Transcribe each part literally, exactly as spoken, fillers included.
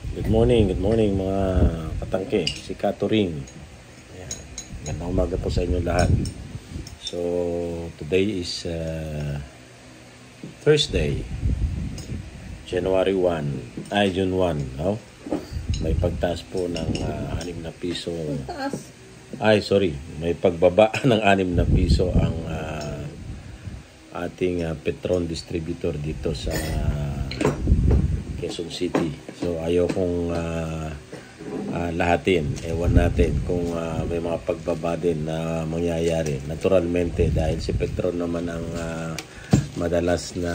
Good morning, good morning mga katangke, si Katuring. Ayan. Magandang umaga po sa inyo lahat. So, today is uh, Thursday, January first, ay June first, no? May pagtaas po ng uh, anim na piso. Taas. Ay, sorry, may pagbaba ng anim na piso ang uh, ating uh, Petron distributor dito sa Quezon City. So ayaw kong uh, uh, lahatin. Ewan natin kung uh, may mga pagbaba din na mangyayari. Naturalmente dahil si Petron naman ang uh, madalas na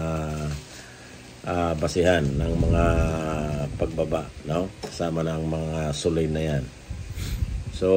uh, basihan ng mga pagbaba, no? Kasama ng mga sulay na yan. So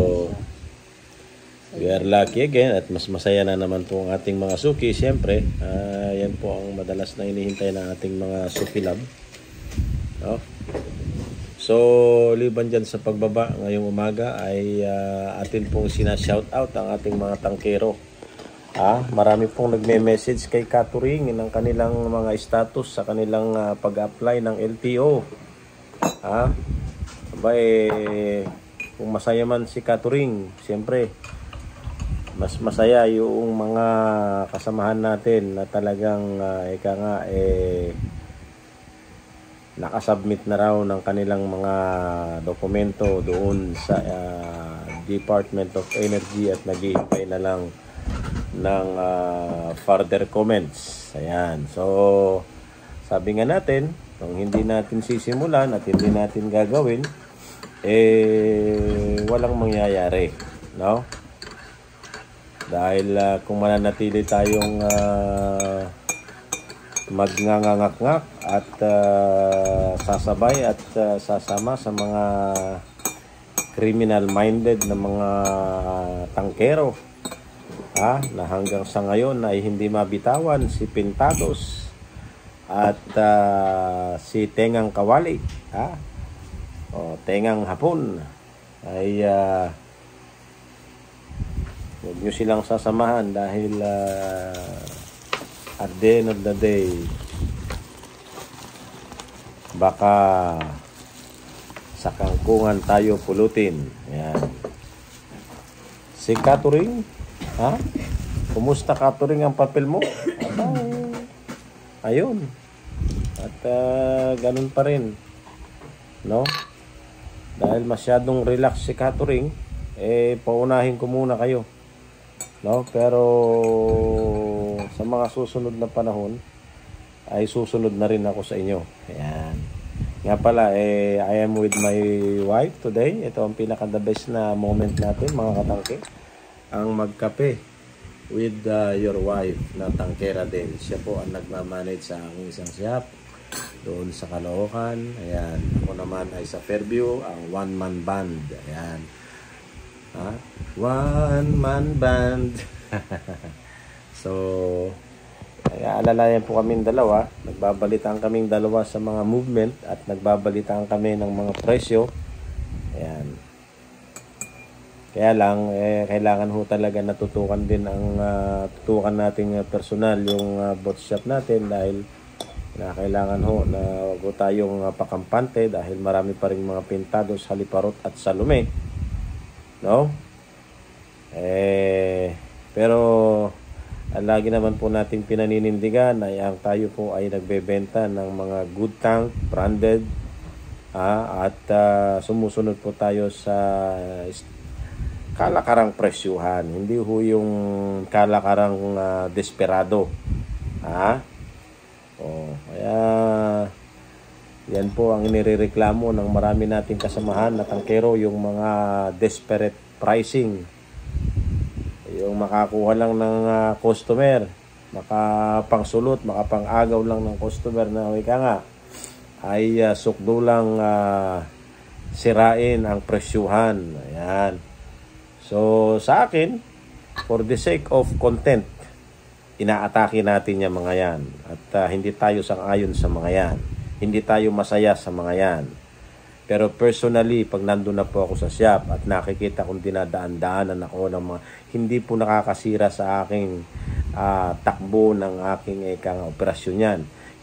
we are lucky again at mas masaya na naman po ang ating mga suki. Siyempre, uh, yan po ang madalas na inihintay ng ating mga suki lab. No? So, liban dyan sa pagbaba ngayong umaga ay uh, atin pong sinashout out ang ating mga tangkero. Ah, marami pong nagme-message kay Katuring ng kanilang mga status sa kanilang uh, pag-apply ng L T O. Ah, aba eh, kung masaya man si Katuring, siyempre, mas masaya yung mga kasamahan natin na talagang uh, ika nga eh nakasubmit na raw ng kanilang mga dokumento doon sa uh, Department of Energy at naghihintay na lang ng uh, further comments. Ayan. So, sabi nga natin, kung hindi natin sisimulan at hindi natin gagawin, eh walang mangyayari, no? Dahil uh, kung mananatili tayong uh, magngangangak-ngak at uh, sasabay at uh, sasama sa mga criminal-minded na mga tangkero, ha, na hanggang sa ngayon ay hindi mabitawan si Pintados at uh, si Tengang Kawali, ha, o Tengang Hapon, ay uh, huwag nyo silang sasamahan dahil uh, at the end of the day baka sa kangkungan tayo pulutin. Ayan. Si Katuring, ha? Kumusta Katuring ang papel mo? Ayun. At uh, ganun pa rin, no? Dahil masyadong relax si Katuring, eh paunahin ko muna kayo, no? Pero sa mga susunod na panahon ay susunod na rin ako sa inyo. Ayan. Nga pala, eh, I am with my wife today. Ito ang pinaka the best na moment natin, mga katangke. Ang magkape with uh, your wife na tangkera din. Siya po ang nagmamanage sa aking isang shop doon sa Caloocan. Ayan. Ako naman ay sa Fairview, ang one-man band. Ayan. Ha? One-man band. So, ay alalayan po kaming dalawa. Nagbabalitaan kaming dalawa sa mga movement at nagbabalitaan kami ng mga presyo. Ayan. Kaya lang, eh, kailangan ho talaga natutukan din ang uh, tutukan nating uh, personal yung uh, bot shop natin dahil na kailangan ho na wag ho tayong uh, pakampante dahil marami pa rin mga Pintados, Haliparot at Salome. No? Eh, pero lagi naman po nating pinaninindigan ay ang tayo po ay nagbebenta ng mga good tank, branded, ah, at uh, sumusunod po tayo sa kalakarang presyuhan. Hindi ho yung kalakarang uh, desperado. Ha? O, kaya yan po ang inirereklamo ng marami nating kasamahan na tangkero, yung mga desperate pricing. Yung makakuha lang ng uh, customer, makapangsulot, makapangagaw lang ng customer na wika nga, ay uh, sukdulang uh, sirain ang presyuhan. Ayan. So, sa akin, for the sake of content, inaatake natin yung mga yan. At uh, hindi tayo sang-ayon sa mga yan. Hindi tayo masaya sa mga yan. Pero personally, pag nandun na po ako sa shop at nakikita kong dinadaan-daanan ako ng mga hindi po nakakasira sa aking uh, takbo ng aking ikang operasyon yan.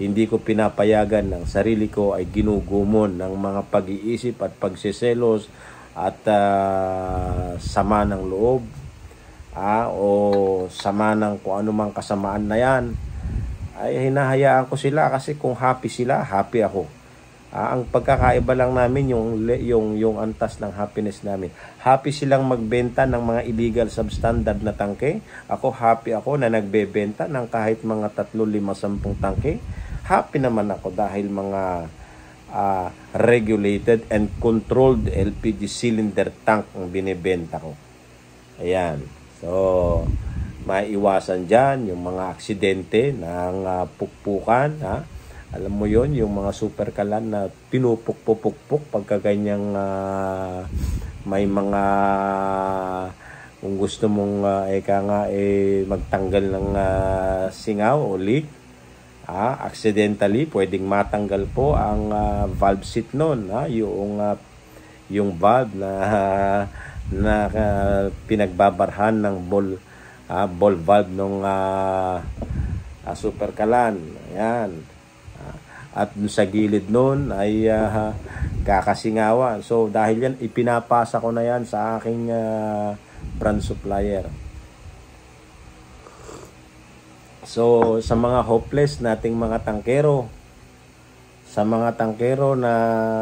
hindi ko pinapayagan ng sarili ko ay ginugumon ng mga pag-iisip at pagseselos at uh, sama ng loob, ah, o sama ng kung ano mang kasamaan na yan, ay hinahayaan ko sila kasi kung happy sila, happy ako. Ah, ang pagkakaiba lang namin yung, yung, yung antas ng happiness namin. Happy silang magbenta ng mga illegal substandard na tangke. Ako happy ako na nagbebenta ng kahit mga tatlo, lima, sampung tangke. Happy naman ako dahil mga uh, regulated and controlled L P G cylinder tank ang binibenta ko. Ayan. So, maiwasan dyan yung mga aksidente ng uh, pukpukan, ha? Alam mo yon, yung mga super kalan na pinupuk-pupuk-puk pagka ganyang uh, may mga, kung gusto mong uh, eka nga eh, magtanggal ng uh, singaw o leak, ah, accidentally pwedeng matanggal po ang uh, valve seat nun, ha? Yung, uh, yung valve na, uh, na uh, pinagbabarhan ng ball, uh, ball valve ng uh, uh, super kalan. Ayan. At sa gilid nun ay uh, kakasingawan. So dahil yan, ipinapasa ko na yan sa aking uh, brand supplier. So sa mga hopeless nating mga tangkero, sa mga tangkero na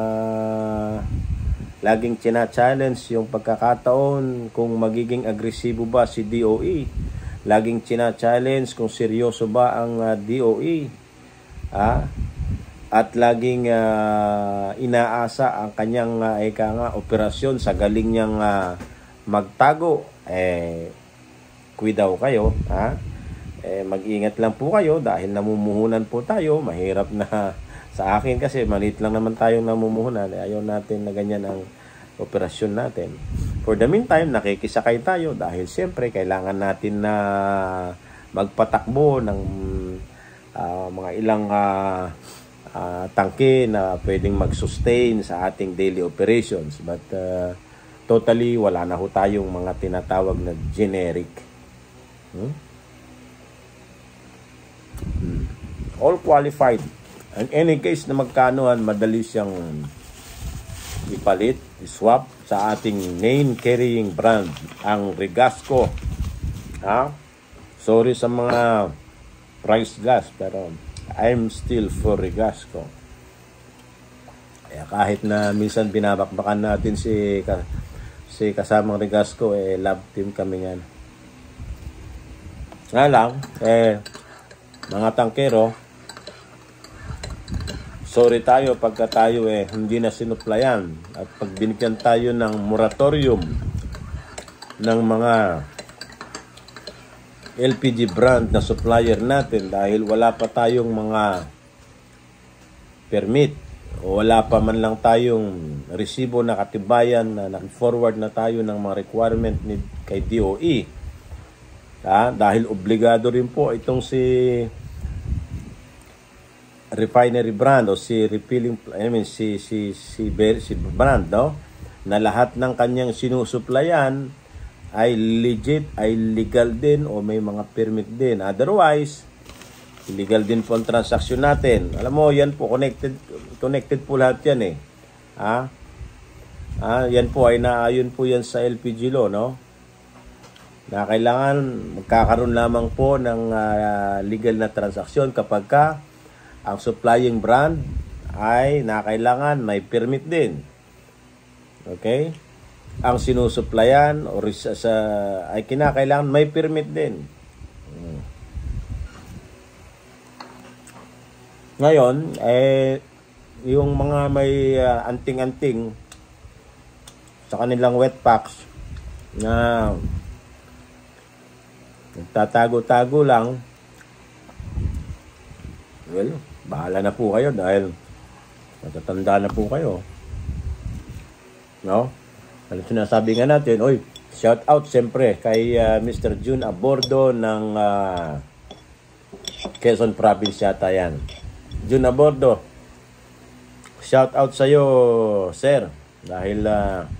laging china-challenge yung pagkakataon kung magiging agresibo ba si D O E, laging china-challenge kung seryoso ba ang uh, D O E, ah, at laging uh, inaasa ang kanyang uh, eka nga, operasyon sa galing niyang uh, magtago, eh kuidaw kayo, ha? Eh, mag-ingat lang po kayo dahil namumuhunan po tayo. Mahirap na sa akin kasi maliit lang naman tayong namumuhunan, eh, ayaw natin na ganyan ang operasyon natin. For the meantime, nakikisakay tayo dahil siyempre kailangan natin na magpatakbo ng uh, mga ilang uh, Uh, tangke na pwedeng mag-sustain sa ating daily operations, but uh, totally wala na ho tayong mga tinatawag na generic, hmm? Hmm. all qualified. In any case na magkanoan, madali siyang ipalit, iswap sa ating name carrying brand, ang Regasco, ha? Sorry sa mga price gas, pero I'm still for Regasco. Kaya kahit na minsan binabakbakan natin si si kasamang Regasco, eh love team kami yan. Nga lang, eh mga tangkero, sorry tayo pagka tayo eh hindi na sinuplayan at pag binigyan tayo ng moratorium ng mga L P G brand na supplier natin dahil wala pa tayong mga permit o wala pa man lang tayong resibo na katibayan na nag-forward na tayo ng mga requirement ni kay D O E. Ha? Dahil obligado rin po itong si refinery brand o si refilling, I mean si si si, si brand, no? Na lahat ng kanyang sinusuplayan ay legit, ay legal din o may mga permit din. Otherwise, illegal din po ang transaksyon natin. Alam mo, yan po, connected connected po lahat yan eh. Ha? Ah, yan po ay naayon po yan sa L P G law, no? Na kailangan magkakaroon lamang po ng uh, legal na transaksyon kapag ka ang supplying brand ay nakailangan may permit din. Okay? Ang sinusuplayan o sa, sa ay kinakailangan may permit din. Hmm. Ngayon, eh yung mga may uh, anting-anting sa kanilang wet packs na nagtatago-tago lang, well, bahala na po kayo dahil matatanda na po kayo. No? Ano sinasabi nga natin, oy, shout out siyempre kay uh, Mister June Abordo ng uh, Quezon Province yata yan. June Abordo, shout out sa iyo, sir, dahil uh,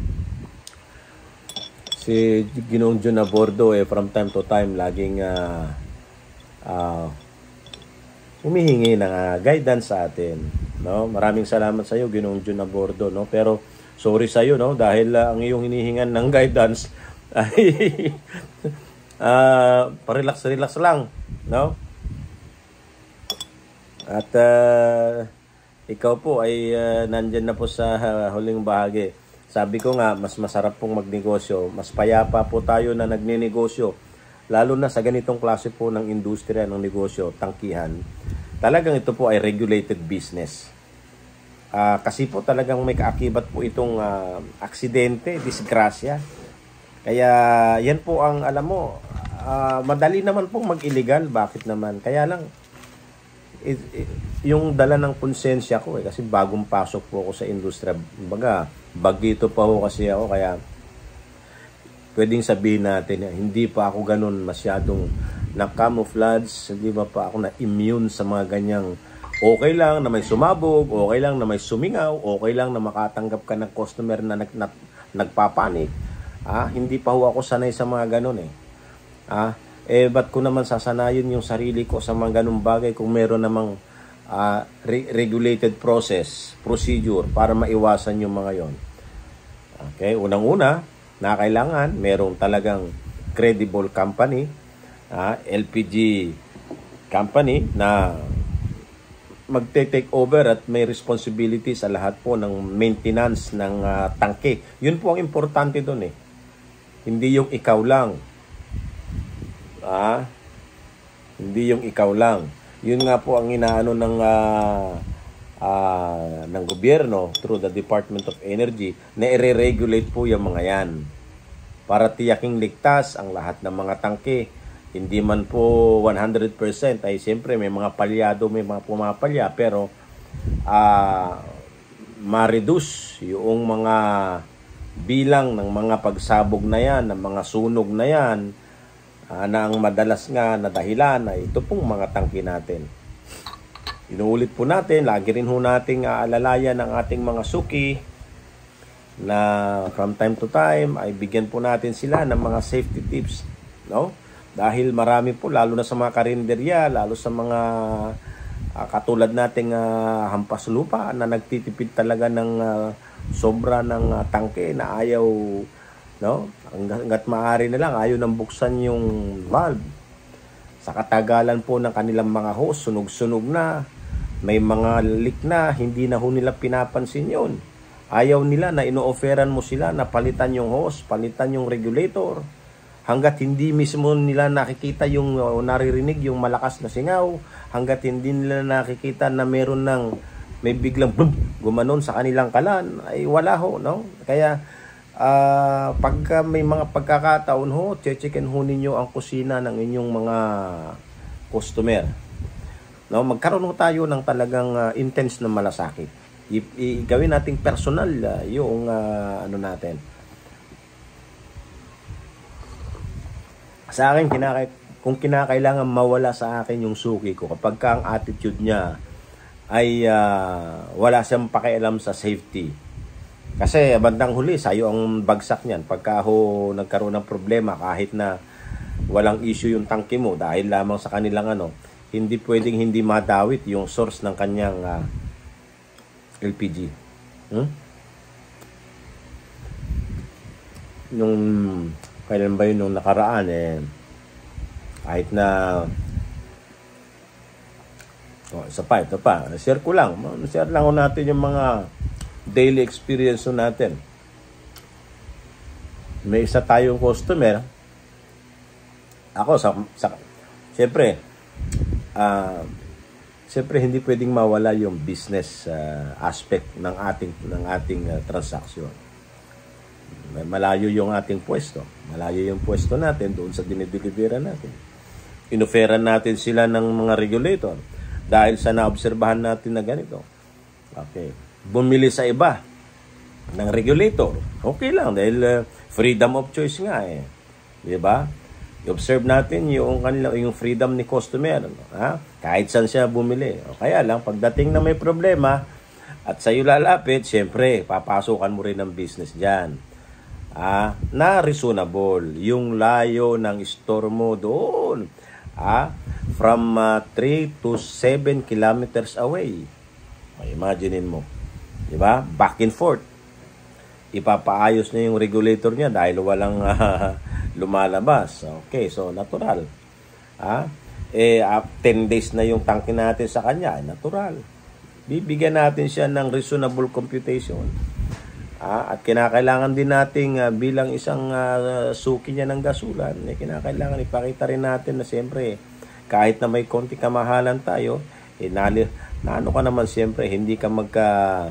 si Ginoong June Abordo eh from time to time laging uh, uh, humihingi ng uh, guidance sa atin, no? Maraming salamat sa iyo, Ginoong Jun Abordo, no? Pero sorry sa iyo, no, dahil uh, ang iyong hinihingan ng guidance ay uh, parelax-relax lang, no? At uh, ikaw po ay uh, nandyan na po sa uh, huling bahagi. Sabi ko nga, mas masarap pong magnegosyo, mas payapa po tayo na nagninegosyo, lalo na sa ganitong klase po ng industriya ng negosyo, tangkihan. Talagang ito po ay regulated business. Uh, kasi po talagang may kaakibat po itong uh, aksidente, disgrasya. Kaya yan po ang alam mo, uh, madali naman pong mag-illegal, bakit naman? Kaya lang, it, it, yung dala ng konsensya ko eh, kasi bagong pasok po ako sa industriya. Baga, bagito pa ho kasi ako, kaya pwedeng sabihin natin na hindi pa ako ganun masyadong na-camouflage, hindi ba pa ako na-immune sa mga ganyang okay lang na may sumabog, okay lang na may sumingaw, okay lang na makatanggap ka ng customer na nag, na, nagpapanik. Ah, hindi pa ho ako sanay sa mga ganun eh. Ah, eh ba't ko naman sasanayin yung sarili ko sa mga ganung bagay kung meron namang uh, re- regulated process, procedure para maiwasan yung mga yon. Okay, unang-una, na kailangan merong talagang credible company, uh, L P G company na magte-take over at may responsibility sa lahat po ng maintenance ng uh, tangke. Yun po ang importante doon eh. Hindi yung ikaw lang. Ah, hindi yung ikaw lang. Yun nga po ang inaano ng uh, uh, ng gobyerno through the Department of Energy na i-regulate po yung mga yan. Para tiyaking ligtas ang lahat ng mga tangke. Hindi man po one hundred percent ay siyempre may mga palyado, may mga pumapalya, pero uh, ma-reduce yung mga bilang ng mga pagsabog na yan, ng mga sunog na yan, uh, na ang madalas nga na dahilan ay ito pong mga tangke natin. Inuulit po natin, lagi rin ho nating aalalayan ng ating mga suki na from time to time ay bigyan po natin sila ng mga safety tips, no? Dahil marami po, lalo na sa mga karinderya, lalo sa mga uh, katulad nating uh, hampas lupa na nagtitipid talaga ng uh, sobra ng uh, tangke na ayaw, no? Hanggat maaari na lang, ayaw nang buksan yung valve. Sa katagalan po ng kanilang mga hose, sunog-sunog na, may mga leak na, hindi na ho nila pinapansin yun. Ayaw nila na ino-offeran mo sila na palitan yung hose, palitan yung regulator. Hanggat hindi mismo nila nakikita yung uh, naririnig yung malakas na singaw, hanggat hindi nila nakikita na meron ng may biglang boom, gumanon sa kanilang kalan, ay wala ho, no? Kaya uh, pagka may mga pagkakataon ho, checken ho ninyo ang kusina ng inyong mga customer. No, magkaroon ho tayo ng talagang uh, intense na malasakit. I- i- gawin nating personal uh, yung uh, ano natin. Sa akin, kinaka- kung kinakailangan mawala sa akin yung suki ko, kapag ka ang attitude niya ay uh, wala siyang pakialam sa safety. Kasi bandang huli, sayo ang bagsak niyan. Pagka ho nagkaroon ng problema, kahit na walang issue yung tangke mo, dahil lamang sa kanilang ano, hindi pwedeng hindi madawit yung source ng kanyang uh, L P G. Hmm? Nung kailan ba yun nung nakaraan eh, kahit na oh, isa pa, ito pa, share ko lang share lang ko natin yung mga daily experience natin. May isa tayong customer, ako sa, sa siyempre uh, siyempre hindi pwedeng mawala yung business uh, aspect ng ating ng ating uh, transaction. Malayo yung ating pwesto. Malayo yung pwesto natin doon sa dinideliveran natin. Inoferan natin sila ng mga regulator dahil sa naobserbahan natin na ganito. Okay. Bumili sa iba ng regulator. Okay lang dahil uh, freedom of choice nga eh. Di ba? I-observe natin yung kanila, yung freedom ni customer. Ha? Kahit saan siya bumili. O kaya lang, pagdating na may problema at sa'yo lalapit, syempre, papasukan mo rin ng business dyan. Ah, na reasonable yung layo ng store mo doon Ah, from uh, three to seven kilometers away. Imaginein mo. Diba? Back and forth. Ipapaayos niya yung regulator niya dahil walang uh, lumalabas. Okay, so natural. Ah, eh, uh, ten days na yung tangke natin sa kanya. Natural. Bibigyan natin siya ng reasonable computation. Ah, at kinakailangan din nating uh, bilang isang uh, suki niya ng gasulan, eh, kinakailangan ipakita rin natin na siyempre kahit na may konti kamahalan tayo, eh, nali, na ano ka naman siyempre, hindi ka magka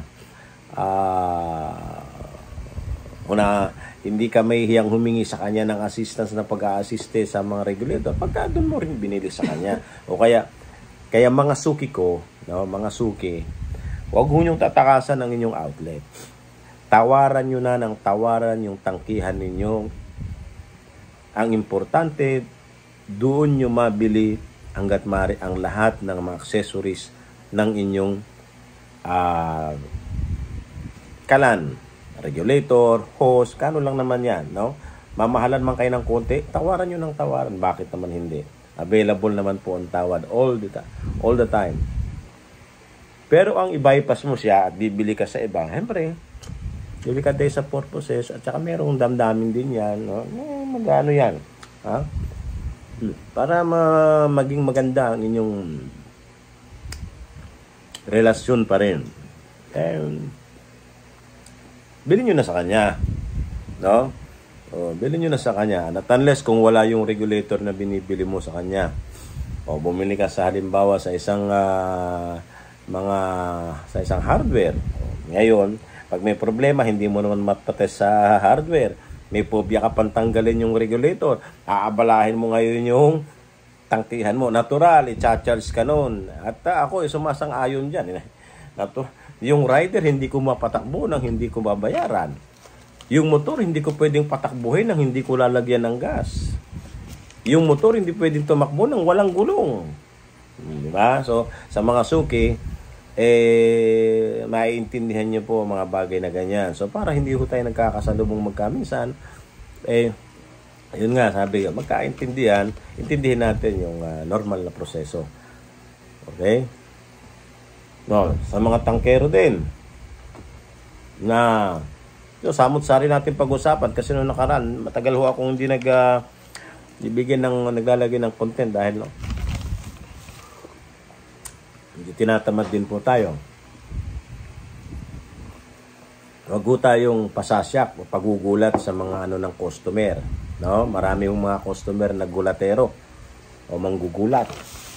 uh, una, hindi ka may hiyang humingi sa kanya ng assistance na pag-a-assiste sa mga regulator pagka doon mo rin binili sa kanya. O kaya, kaya mga suki ko, no, mga suki, huwag ho niyong tatakasan ang inyong outlet. Tawaran nyo na ng tawaran yung tangkihan ninyo. Ang importante, doon nyo mabili hanggat maaari ang lahat ng mga accessories ng inyong uh, kalan. Regulator, hose, kano lang naman yan, no? Mamahalan man kayo ng konti, tawaran nyo ng tawaran. Bakit naman hindi? Available naman po ang tawad all the, all the time. Pero ang i-bypass mo siya at bibili ka sa iba, siyempre, bibili ka tayo sa purposes at saka merong damdamin din yan, no? Eh, magano yan, ha? Para ma maging maganda ang inyong relasyon pa rin. Eh, bilhin nyo na sa kanya, no? O, bilhin nyo na sa kanya. At unless kung wala yung regulator na binibili mo sa kanya, o bumili ka sa halimbawa sa isang uh, mga sa isang hardware. O, ngayon, pag may problema, hindi mo naman mapatest sa hardware. May phobia ka pang tanggalin yung regulator. Aabalahin mo ngayon yung tangkihan mo. Natural, i-charge ka nun. At uh, ako, sumasang-ayon dyan. Natural. Yung rider, hindi ko mapatakbo nang hindi ko babayaran. Yung motor, hindi ko pwedeng patakbuhin nang hindi ko lalagyan ng gas. Yung motor, hindi pwedeng tumakbo nang walang gulong. Diba? So, sa mga suki, eh, maiintindihan nyo po mga bagay na ganyan. So, para hindi ho tayo nagkakasalubong magkaminsan, eh, yun nga, sabi ko, magkaintindihan, intindihin natin yung uh, normal na proseso. Okay? No, sa mga tangkero din na so, samot-sari natin pag-usapan kasi noong nakaraan matagal ho akong hindi nag uh, ibigyan ng naglalagay ng content dahil no, hindi tinatamad din po tayo. Huwag ho tayong pasasyak o pagugulat sa mga ano ng customer, no? Marami yung mga customer na gulatero o manggugulat.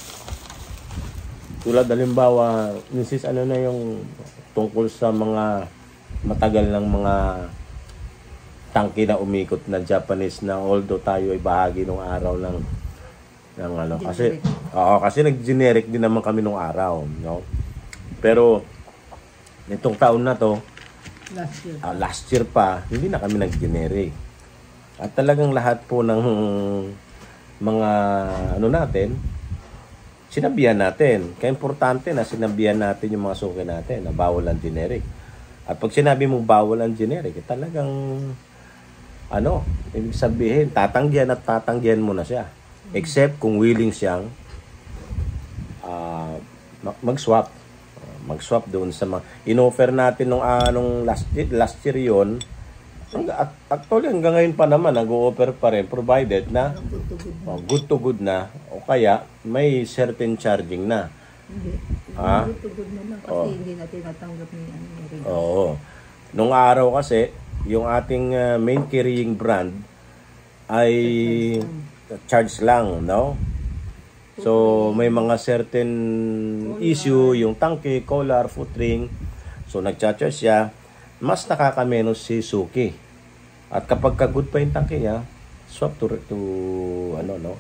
Tulad halimbawa, misis ano na yung tungkol sa mga matagal ng mga tangke na umikot na Japanese na although tayo ay bahagi ng araw ng ng ano kasi oo kasi nag-generic din naman kami nung araw, no? Pero nitong taon na to, last year, uh, last year pa, hindi na kami nag-generic. At talagang lahat po ng mga ano natin sinabihan natin. Kaya importante na sinabihan natin yung mga suki natin na bawal ang generic. At pag sinabi mong bawal ang generic, eh, talagang ano, ibig sabihin, tatanggihan at tatanggihan mo na siya. Except kung willing siyang uh, mag-swap. Mag-swap doon sa mga... In-offer natin nung, uh, nung last, last year yun. At actually, hanggang ngayon pa naman, nag-o-offer pa rin, provided na good to good na. oh, good to good na, o kaya may certain charging na. Hindi. Ha? Good to good naman kasi Oh. hindi natin natanggap ni ano ni Rin. Oo. Nung araw kasi, yung ating uh, main carrying brand ay charge lang, no? So, may mga certain issue, yung tangke, collar, foot ring. So, nag-charge siya. Mas nakakamenos si Suki. At kapag ka-good pa yung tangke niya, swap to, to ano, no?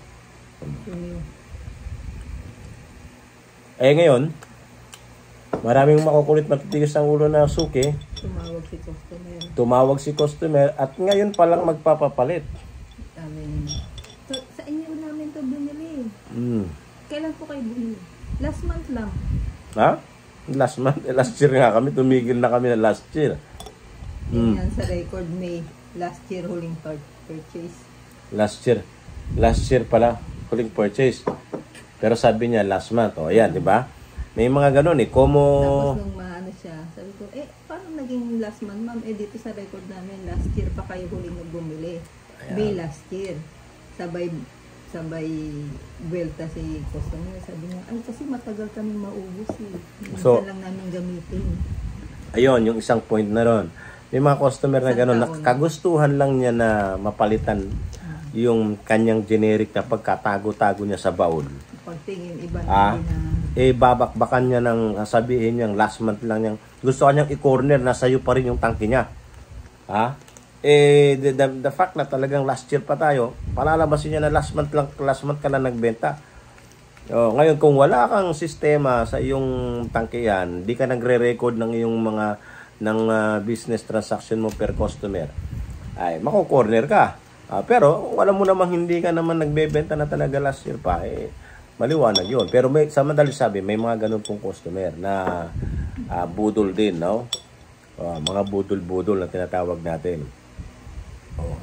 Eh, ngayon, maraming makukulit matitigas ang ulo na Suki. Tumawag si customer. Tumawag si customer at ngayon pa lang magpapapalit. Sabi niya, so, sa inyo namin to binili. Mm. Kailan po kayo bumili? Last month lang. Ha? Last month? Eh, last year nga kami. Tumigil na kami na last year. Mm. Yan sa record May. Last year huling part purchase. Last year. Last year pala. huling purchase. Pero sabi niya last month. O, ayan, di ba? May mga ganun eh. Como... Tapos nung maano siya, sabi ko, eh, paano naging last month, ma'am? Eh, dito sa record namin, last year pa kayo huling bumili. May last year. Sabay, sabay, welta si customer. Sabi niya, ay, kasi matagal kami maubos eh. Minsan So, lang namin gamitin. Ayun, yung isang point na ron. May mga customer na gano'n, nakagustuhan lang niya na mapalitan yung kanyang generic na pagkatago-tago niya sa baon. Pagtingin, iba na Ah, na. eh, babakbakan niya ng sabihin niyang last month lang niyang, gusto kanyang i-corner, nasa iyo pa rin yung tangke niya. Ha? Eh, the, the, the fact na talagang last year pa tayo, palalabasin niya na last month lang, last month ka lang nagbenta. O, ngayon, kung wala kang sistema sa iyong tangkeyan, di ka nagre-record ng iyong mga ng uh, business transaction mo per customer, ay mako-corner ka. Uh, pero wala mo namang hindi ka naman nagbebenta na talaga last year pa, eh, maliwanag yun. Pero may, sa madali sabi, may mga ganun pong customer na uh, budol din, no? Uh, mga budol-budol na tinatawag natin. Oh.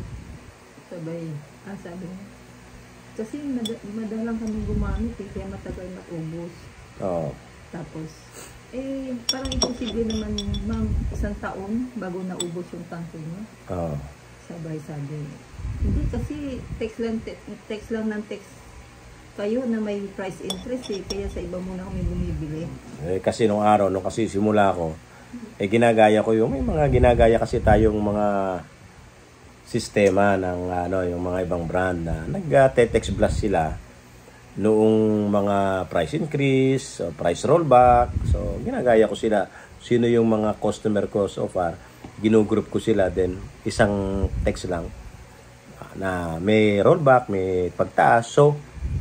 Sabay, ah, sabi niya. Kasi mad- madalang kami gumamit eh, kaya matagal matubos. Oh. Tapos, eh, parang imposible naman, ma'am, isang taon bago naubos yung tangke niya. Oh. Sabay sabi. Hindi kasi text lang, te- text lang ng text kayo na may price interest eh, kaya sa iba muna kami bumibili. Eh, kasi nung araw, nung kasi simula ko, eh ginagaya ko yung, may mga ginagaya kasi tayong mga sistema ng ano, yung mga ibang brand na nag-text blast sila noong mga price increase, o price rollback. So, ginagaya ko sila. Sino yung mga customer ko so far, ginugroup ko sila, then isang text lang na may rollback, may pagtaas. So,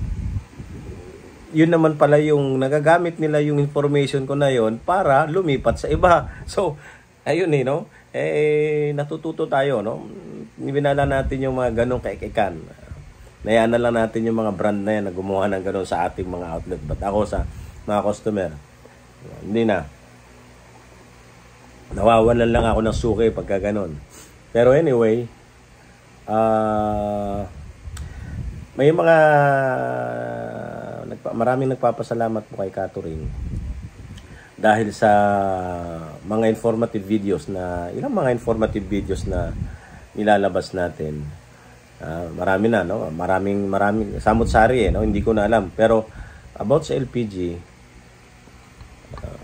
yun naman pala yung nagagamit nila yung information ko na yon para lumipat sa iba. So, ayun eh, no? Eh, natututo tayo, no? Binala natin yung mga ganong kaikikan. Nayaan na lang natin yung mga brand na yan na gumawa ng ganon sa ating mga outlet. But ako sa mga customer, hindi na. Nawawalan lang ako ng suki pagka ganon. Pero anyway, uh, may mga nagpa, maraming nagpapasalamat po kay Catherine dahil sa mga informative videos na, ilang mga informative videos na nilalabas natin. Uh, marami na, no? Maraming, maraming, samot-sari eh, no? Hindi ko na alam. Pero, about sa L P G, uh,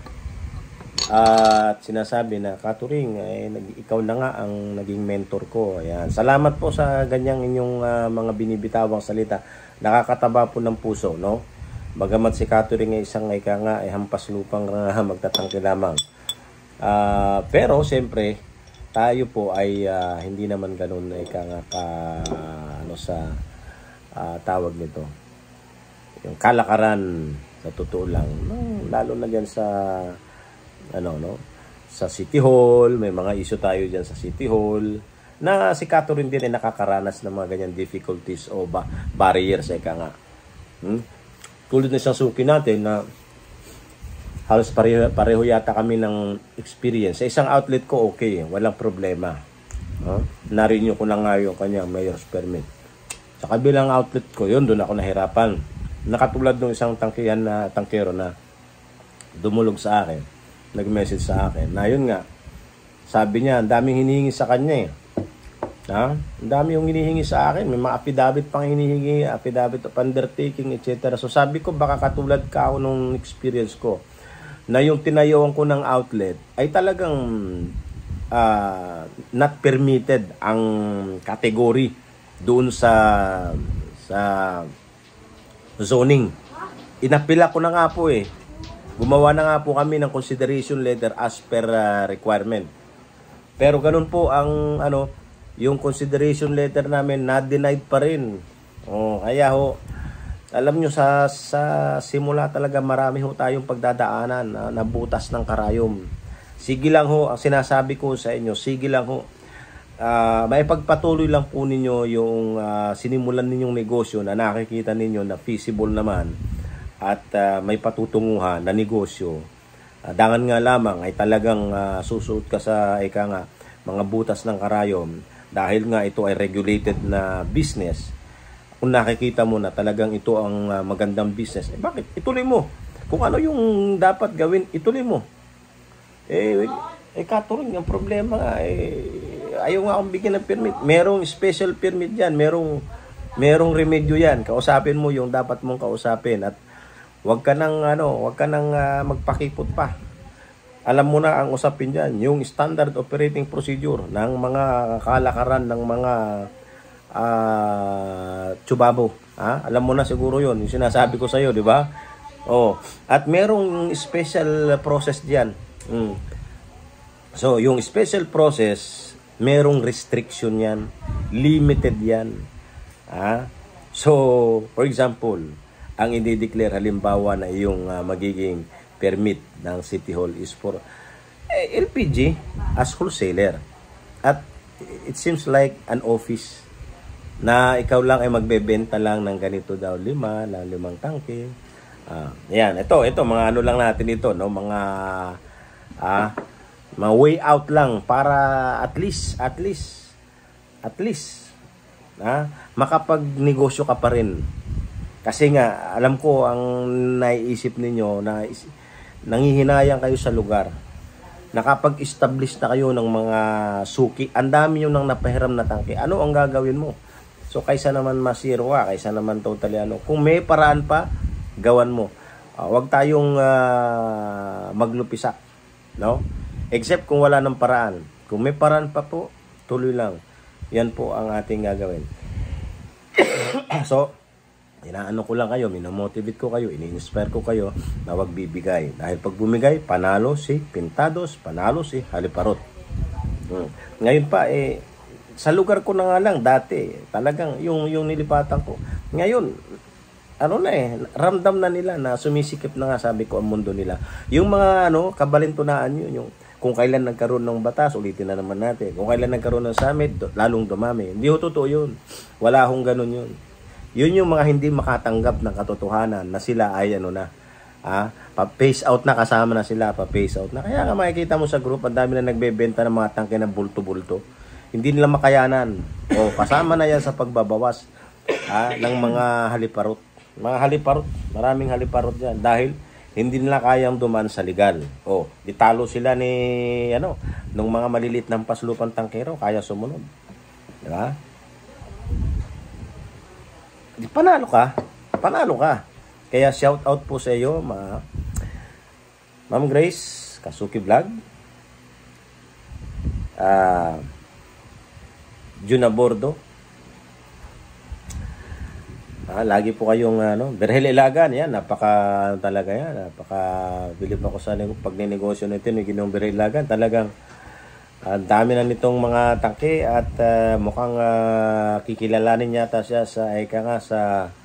at sinasabi na, Catherine, eh, ikaw na nga ang naging mentor ko. Ayan. Salamat po sa ganyang inyong uh, mga binibitawang salita. Nakakataba po ng puso, no? Bagamat si Catherine ay isang ika nga ay hampas lupang uh, magtatangki lamang. Uh, pero siyempre tayo po ay uh, hindi naman ganoon na ika nga ka, ano sa uh, tawag nito. Yung kalakaran sa totoo lang, no? Lalo na diyan sa ano no, sa City Hall, may mga issue tayo diyan sa City Hall na si Catherine din ay nakakaranas ng mga ganyan difficulties o ba barriers ika nga. Hmm? Tulad na isang suki natin na halos pareho, pareho yata kami ng experience. Sa isang outlet ko, okay. Walang problema. Huh? Na-renew ko na nga yung kanyang mayor's permit. Sa kabilang outlet ko, yun, doon ako nahirapan. Nakatulad ng isang tangkihan na tangkero na dumulog sa akin. Nag-message sa akin. Na yun nga, sabi niya, ang daming hinihingi sa kanya eh. Ha? Ang dami yung hinihingi sa akin. May mga affidavit pang hinihingi, affidavit of undertaking, et cetera. So sabi ko, baka katulad ka ako nung experience ko, na yung tinayuan ko ng outlet ay talagang uh, not permitted ang category doon sa sa zoning. Inapila ko na nga po eh. Gumawa na nga po kami ng consideration letter as per uh, requirement. Pero ganun po ang ano, yung consideration letter namin na-denied pa rin. Oh, kaya ho, alam nyo, sa, sa simula talaga marami ho tayong pagdadaanan na, na butas ng karayom. Sige lang ho, ang sinasabi ko sa inyo, sige lang ho. Uh, may pagpatuloy lang po ninyo yung uh, sinimulan ninyong negosyo na nakikita ninyo na feasible naman at uh, may patutunguhan na negosyo. Uh, dangan nga lamang ay talagang uh, susuot ka sa ika nga, mga butas ng karayom. Dahil nga ito ay regulated na business, kung nakikita mo na talagang ito ang uh, magandang business, eh bakit? Ituloy mo. Kung ano yung dapat gawin, ituloy mo. Eh, eh Catherine, ang problema nga, eh, ayaw nga akong bigyan ng permit. Merong special permit yan, merong, merong remedyo yan. Kausapin mo yung dapat mong kausapin at wag ka nang, ano, wag ka nang uh, magpakipot pa. Alam mo na ang usapin dyan, yung standard operating procedure ng mga kalakaran ng mga uh, tsubabo. Ha? Alam mo na siguro yon, yung sinasabi ko sa'yo, di ba? Oh, at merong special process diyan. Mm. So, yung special process, merong restriction yan, limited yan. Ha? So, for example, ang i-declare halimbawa na yung uh, magiging permit ng City Hall is for eh, L P G as wholesaler. At it seems like an office na ikaw lang ay magbebenta lang ng ganito daw, lima, na limang tangke. Ah, yan, ito, ito, mga ano lang natin ito, no? Mga, ah, mga way out lang para at least, at least, at least, ah, makapag-negosyo ka pa rin. Kasi nga, alam ko, ang naiisip ninyo, na nangihinayang kayo sa lugar, nakapag-establish na kayo ng mga suki, ang dami yung nang napahiram na tangke, ano ang gagawin mo? So, kaysa naman masiro ka, kaysa naman totally ano, kung may paraan pa, gawan mo. Uh, wag tayong uh, maglupisak, no? Except kung wala ng paraan. Kung may paraan pa po, tuloy lang. Yan po ang ating gagawin. So, inaano ko lang kayo, minamotivate ko kayo, ini-inspire ko kayo na wag bibigay. Dahil pag bumigay, panalo si Pintados, panalo si Haliparot. Hmm. Ngayon pa, eh, sa lugar ko na nga lang, dati, talagang yung, yung nilipatan ko. Ngayon, ano na eh, ramdam na nila na sumisikip na nga, sabi ko, ang mundo nila. Yung mga ano, kabalintunaan yun, yung kung kailan nagkaroon ng batas, ulitin na naman natin. Kung kailan nagkaroon ng summit, lalong dumami. Hindi ho totoo yun. Wala hong ganun yun. Yun yung mga hindi makatanggap ng katotohanan na sila ay ano na, ah, pa-face out na, kasama na sila, pa-face out na. Kaya nga makikita mo sa group, ang dami na nagbebenta ng mga tangke ng bulto-bulto. Hindi nila makayanan. O, kasama na yan sa pagbabawas ah, ng mga haliparot. Mga haliparot, maraming haliparot dyan dahil hindi nila kayang dumaan sa legal. O, ditalo sila ni, ano, nung mga malilit ng paslupang tangkero, kaya sumunod. Diba? Di panalo ka. Panalo ka. Kaya shout out po sa iyo, ma Ma'am Grace, Kasuki Vlog. Ah, uh, Juna Bordo. Ah, lagi po kayong ano, Berhel Ilagan, yan, napaka talaga yan, napaka bilib ako sa pagnenegosyo nito ni Ginoong Berhel Ilagan. Talagang ang uh, dami na nitong mga tangke at uh, mukhang uh, kikilalanin yata siya sa eka nga sa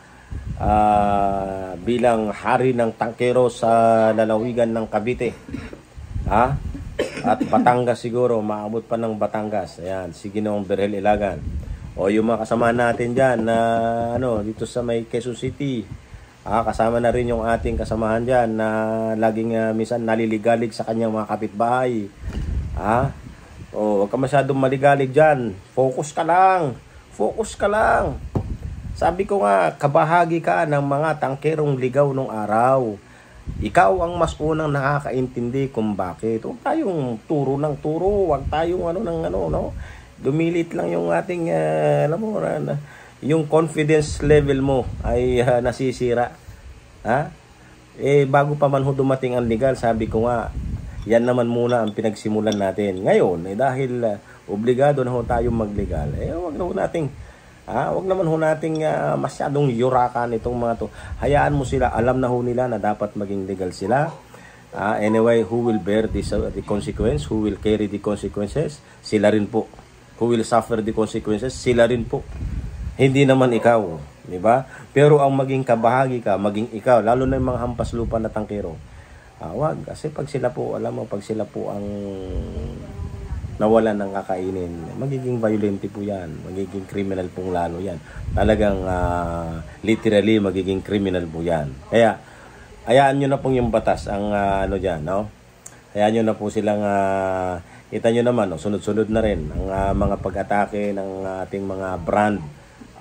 uh, bilang hari ng tangkero sa lalawigan ng Cavite. Ha? At Batangas siguro, maabot pa ng Batangas. Ayan, si Ginoong Berhel Ilagan. O yung mga kasama natin dyan na ano, dito sa may Quezon City. Ah, kasama na rin yung ating kasamahan dyan na laging uh, minsan naliligalig sa kanyang mga kapitbahay. Ah, o wag ka masyadong maligalig dyan. Focus ka lang. Focus ka lang. Sabi ko nga, kabahagi ka ng mga tangkerong ligaw nung araw. Ikaw ang mas unang nakakaintindi kung bakit. Huwag tayong turo ng turo. Huwag tayong ano ng ano, no? Dumilit lang yung ating, uh, alam mo, uh, yung confidence level mo ay uh, nasisira. Ha? Eh, bago pa man ho dumating ang legal, sabi ko nga, yan naman muna ang pinagsimulan natin. Ngayon, eh, dahil uh, obligado na ho tayong maglegal, eh, wag na ho nating, ah, wag naman ho nating uh, masyadong yurakan itong mga to. Hayaan mo sila, alam na ho nila na dapat maging legal sila. Uh, anyway, who will bear this, uh, the consequence? Who will carry the consequences? Sila rin po. Who will suffer the consequences? Sila rin po. Hindi naman ikaw, di ba? Pero ang maging kabahagi ka, maging ikaw, lalo na yung mga hampas lupa na tangkero, ah, wag. Kasi pag sila po, alam mo, pag sila po ang nawalan ng kakainin, magiging violent po yan. Magiging criminal pong lalo yan. Talagang uh, literally magiging criminal po yan. Kaya, hayaan nyo na pong yung batas, ang uh, ano dyan, no? Hayaan nyo na po silang uh, kita nyo naman, no, sunod-sunod na rin ang uh, mga pag-atake ng ating mga brand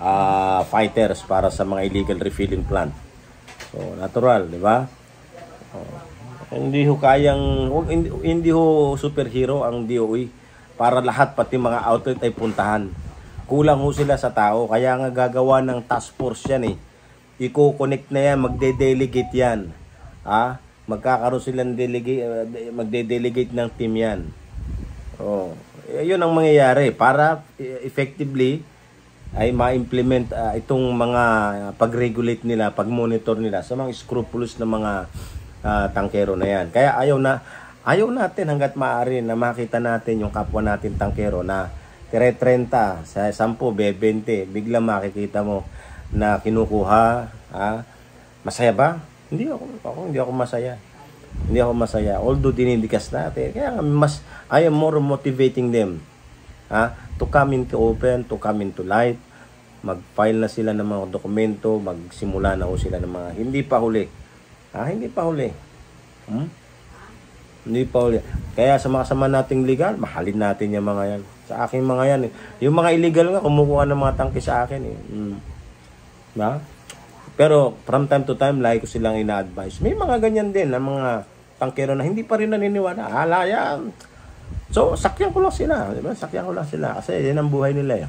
uh, fighters para sa mga illegal refilling plant. So, natural, di ba? Oh, hindi ho kayang, hindi, hindi ho superhero ang D O E para lahat, pati mga outlet ay puntahan. Kulang ho sila sa tao, kaya nga gagawa ng task force yan eh. Iko-connect na yan, magde-delegate yan. Ha? Magkakaroon silang delegate, magde-delegate ng team yan. Oh, yun ang mangyayari para effectively ay ma-implement uh, itong mga pag-regulate nila, pag-monitor nila sa mga scrupulous na mga uh, tangkero na yan. Kaya ayaw na ayaw natin hangga't maaari na makita natin yung kapwa natin tangkero na thirty sa ten, twenty, biglang makikita mo na kinukuha, ah, masaya ba? Hindi ako, ako hindi ako masaya. Hindi ako masaya. Although dinindikas natin, kaya mas I am more motivating them. Ha? To come into open, to come into light, mag-file na sila ng mga dokumento, magsimula na ho sila ng mga hindi pa huli. Ah, hindi pa huli. Hmm? Hindi pa huli. Kaya sa mga kasama nating legal, mahalin natin yung mga yan. Sa aking mga yan. Eh. Yung mga illegal nga, kumukuha ng mga tangke sa akin. Eh. Hmm. Na? Pero from time to time, lagi ko silang ina-advise. May mga ganyan din, na mga tangkero na hindi pa rin naniniwala. Hala yan. So, sakyan ko lang sila. Diba? Sakyan ko lang sila. Kasi yan ang buhay nila. Eh.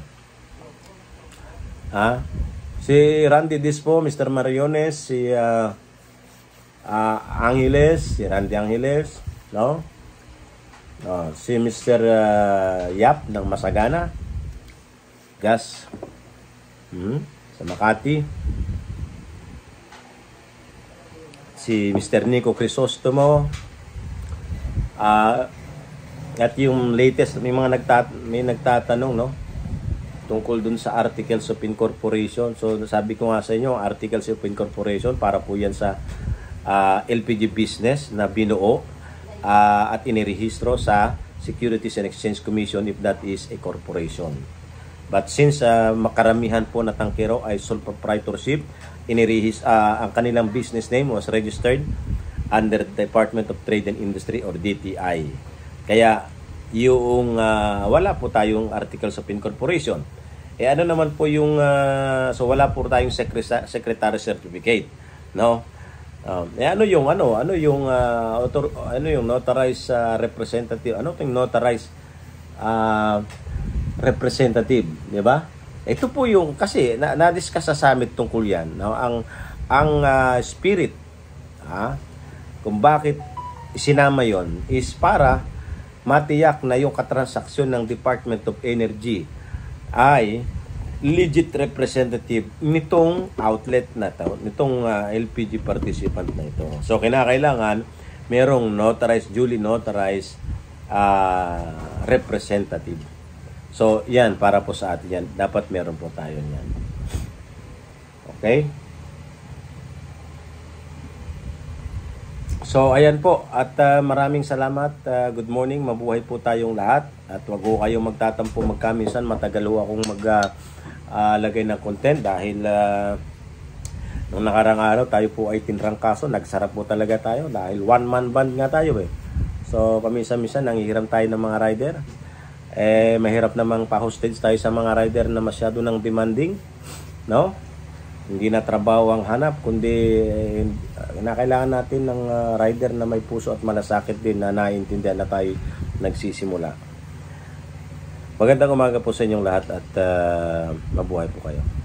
Ha? Si Randy Dispo, Mister Mariones, si uh, uh, Angeles, si Randy Angeles, no? No, si Mister Uh, Yap ng Masagana, Gas, hmm? sa Makati, si Mister Nico Crisostomo, uh, at yung latest, may mga nagtat may nagtatanong, no? Tungkol dun sa Articles of Incorporation. So, sabi ko nga sa inyo, Articles of Incorporation, para po yan sa uh, L P G business na binuo uh, at inirehistro sa Securities and Exchange Commission if that is a corporation. But since uh, makaramihan po na tangkero ay sole proprietorship, inirehis, uh, ang kanilang business name was registered under the Department of Trade and Industry or D T I. Kaya yung uh, wala po tayong Articles of Incorporation. Eh ano naman po yung uh, so wala po tayong secretary, secretary certificate, no? Um, eh ano yung ano ano yung uh, author, ano yung notarized uh, representative, ano ting notarized uh, representative, di ba? Ito po yung kasi na, na-discuss sa summit tungkol yan, no? Ang ang uh, spirit, ha, kung bakit isinama yon is para matiyak na yung katransaksyon ng Department of Energy ay legit representative nitong outlet na to, nitong uh, L P G participant na ito. So, kinakailangan merong notarized, duly notarized uh, representative. So, yan, para po sa atin yan. Dapat meron po tayo yan. Okay? So, ayan po. At uh, maraming salamat. Uh, good morning. Mabuhay po tayong lahat. At wag ho kayong magtatampo magkaminsan. Matagal ho akong maglagay uh, uh, ng content dahil uh, nung nakarang araw tayo po ay tinrang kaso. Nagsarap po talaga tayo dahil one-man band nga tayo eh. So, paminsan-minsan nangihiram tayo ng mga rider. Eh, mahirap namang pa-hostage tayo sa mga rider na masyado nang demanding. No? Hindi na trabaho ang hanap, kundi eh, kinakailangan natin ng uh, rider na may puso at malasakit din na naiintindihan na tayo nagsisimula. Magandang umaga po sa inyong lahat at uh, mabuhay po kayo.